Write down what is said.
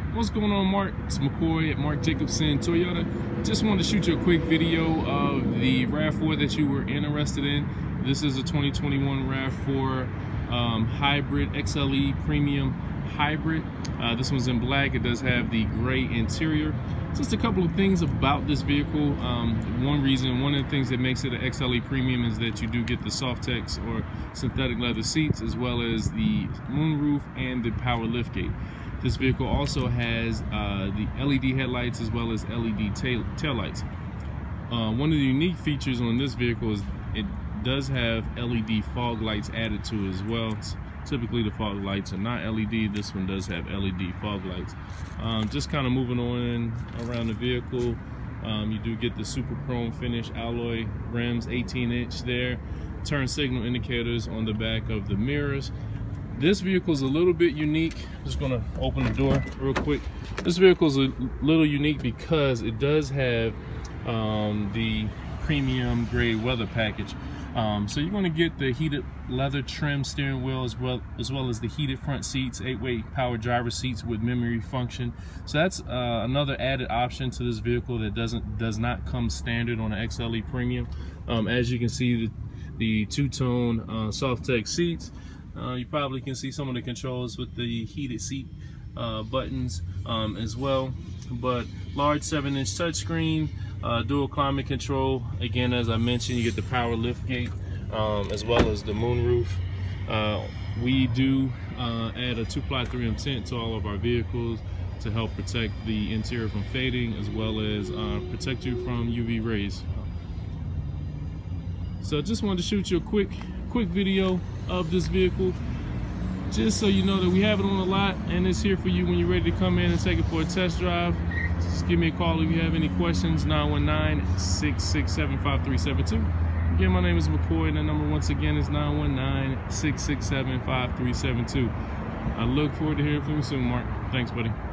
What's going on, Mark? It's McCoy at Mark Jacobson Toyota. Just wanted to shoot you a quick video of the RAV4 that you were interested in. This is a 2021 RAV4 hybrid XLE premium hybrid. This one's in black. It does have the gray interior. Just a couple of things about this vehicle. One of the things that makes it an XLE premium is that you do get the Softex or synthetic leather seats, as well as the moonroof and the power liftgate. This vehicle also has the LED headlights as well as LED taillights. One of the unique features on this vehicle is it does have LED fog lights added to it as well. Typically the fog lights are not LED. This one does have LED fog lights. Just kind of moving on around the vehicle, you do get the super chrome finish alloy rims, 18-inch there, turn signal indicators on the back of the mirrors. This vehicle is a little bit unique. Just gonna open the door real quick. This vehicle is a little unique because it does have the premium grade weather package. So you're gonna get the heated leather trim steering wheel as well as the heated front seats, 8-way power driver seats with memory function. So that's another added option to this vehicle that does not come standard on an XLE premium. As you can see, the two-tone Softex seats. You probably can see some of the controls with the heated seat buttons as well. But large 7-inch touchscreen, dual climate control. Again, as I mentioned, you get the power liftgate as well as the moonroof. We do add a 2-ply 3M tint to all of our vehicles to help protect the interior from fading, as well as protect you from UV rays. So just wanted to shoot you a quick video of this vehicle, just so you know that we have it on the lot and it's here for you when you're ready to come in and take it for a test drive. Just give me a call if you have any questions. 919-667-5372. Again, my name is McCoy and the number once again is 919-667-5372. I look forward to hearing from you soon, Mark. Thanks, buddy.